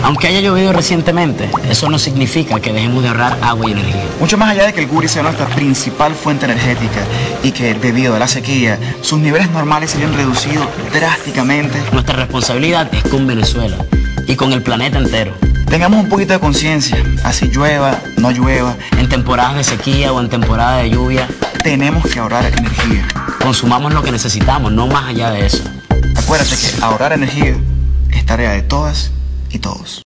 Aunque haya llovido recientemente, eso no significa que dejemos de ahorrar agua y energía. Mucho más allá de que el Guri sea nuestra principal fuente energética y que debido a la sequía, sus niveles normales se hayan reducido drásticamente, Nuestra responsabilidad es con Venezuela y con el planeta entero. tengamos un poquito de conciencia, así llueva, no llueva, En temporadas de sequía o en temporada de lluvia, tenemos que ahorrar energía. consumamos lo que necesitamos, no más allá de eso. Acuérdate que ahorrar energía es tarea de todas y todos.